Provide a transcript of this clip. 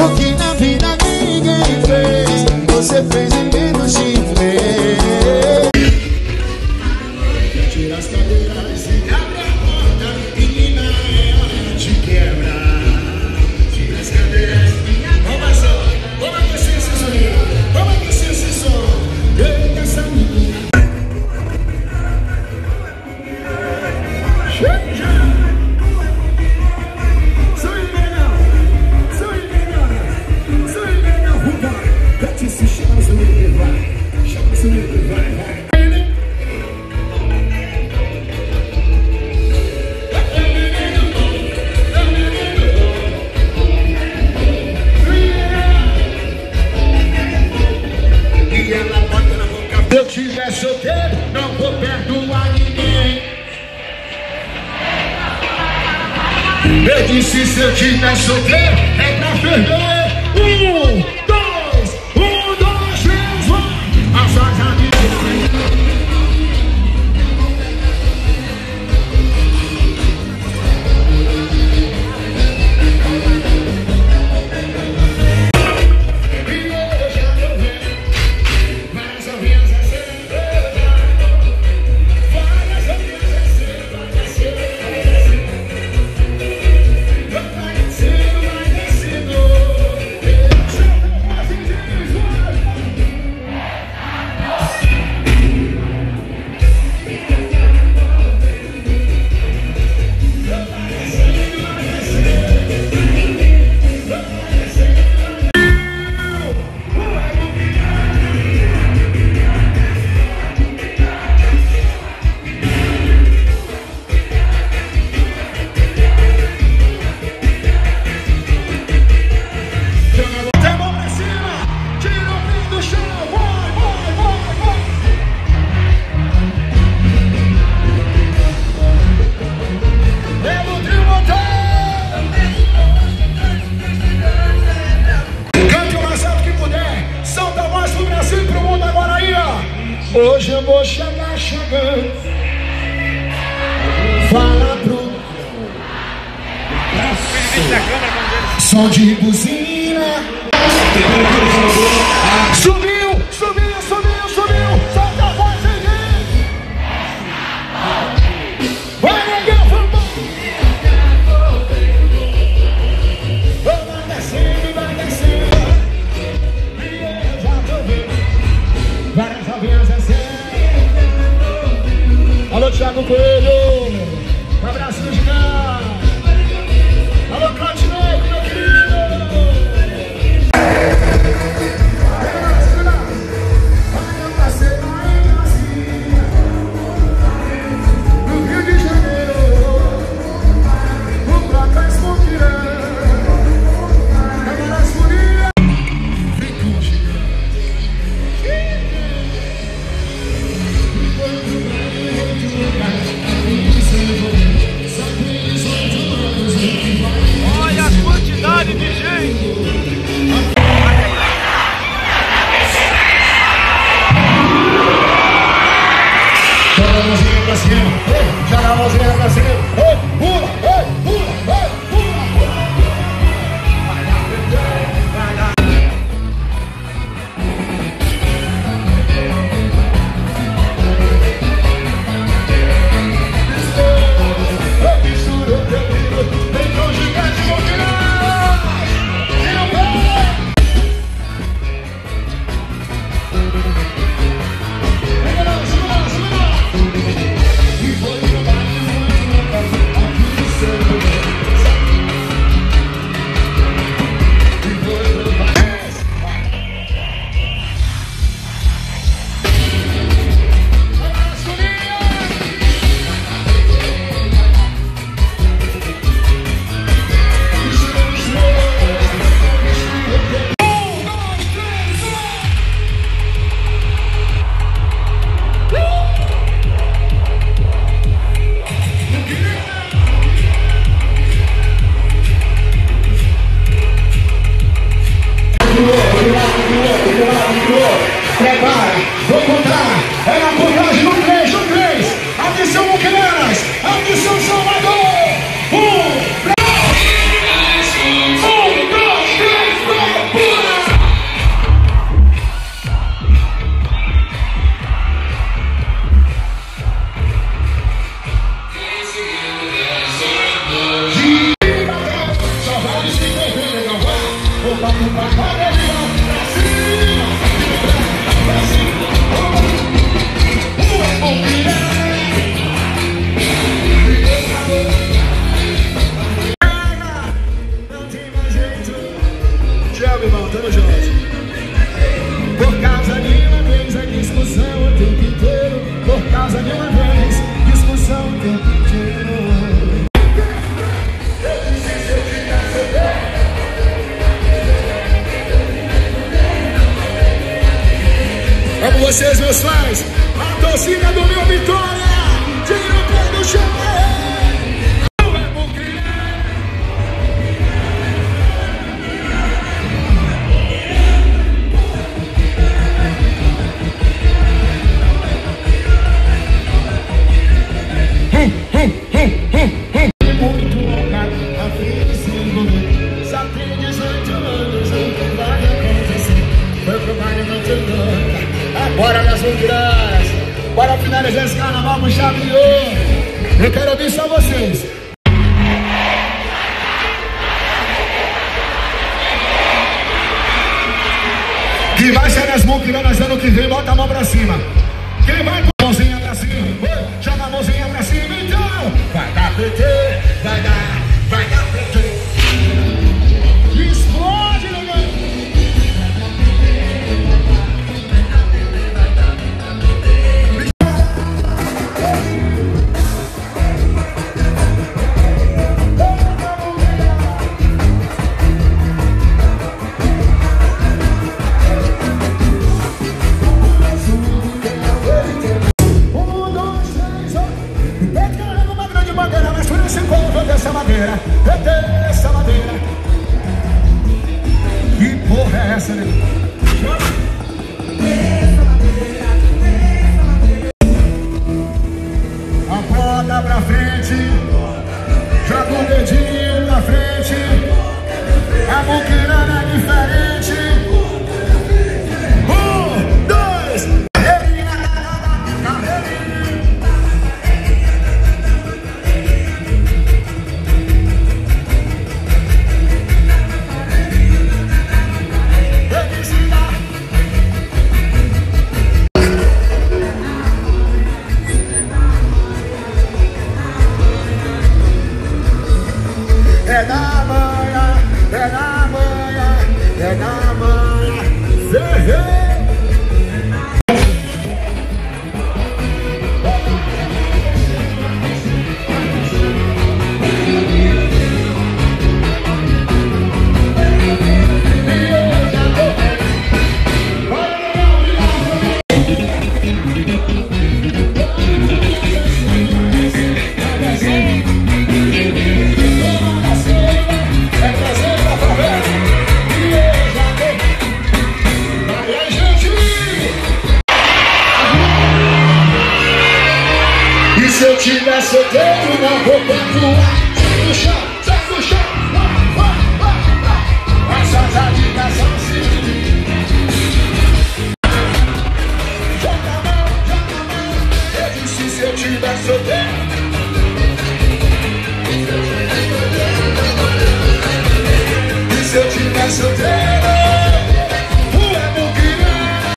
O que na vida ninguém fez, você fez em menos de um mês. Tira as cadeiras e abre a porta, menina, é hora de quebrar. Tira as cadeiras e abre a porta. Vamos aquecer esse som, vamos aquecer esse som. Eita, essa menina. Se eu tiver solteiro, não vou perdoar ninguém. Eu disse, se eu tiver solteiro, é pra ferver. 1, 2, 3, vai. As suas amigas. Hoje eu vou chegar chegando. Fala pro som de buzina. Subiu, subiu, subiu, subiu. Solta a voz aí. Vai negar, vamos. Vai descendo, vai descendo. E eu já tô vendo várias novinhas assim. Alô, Thiago Coelho. Um abraço no Gigão. Alô, Claudinei, meu querido. Vai, eu passei mais assim. No Rio de Janeiro. O Placa Esmoquirã. Agora as furias. Vem com o Gigão. Olha a quantidade de gente! Joga a mãozinha pra cima, joga a mãozinha pra cima, pula, pula, pula, pula. Prepara, vou contar. É na contagem no 3, no 3. Atenção, Muquiranas. Atenção, Salvador. 1, 2, 3, 4. Tchau, irmão, tamo junto. Por causa de uma vez a discussão o tempo inteiro. Por causa de uma vez, discussão o tempo inteiro. Amo vocês, meus fãs. A torcida do meu Vitória. Tira o pé do chão. Muito louca, a vida se envolver. Só tem 18 anos, o que vai acontecer? Foi pro baile muito louca. Agora minhas vulturas, bora finalizar esse carnaval com chave de ouro. Eu quero ouvir só vocês. Que vai ser as mãos que vai nascer ano que vem, bota a mão pra cima. Quem vai com a mãozinha pra cima? Joga a mãozinha pra cima, então. Vai dar PT, vai dar PT. Explode, negão. Essa madeira, essa madeira. Que porra é essa, né? Aponta pra frente, joga o dedinho pra frente. A muquirana é diferente. 1, 2, é na manhã, é na manhã, é na manhã, ferrei. Se eu tivesse solteiro, não vou perdoar.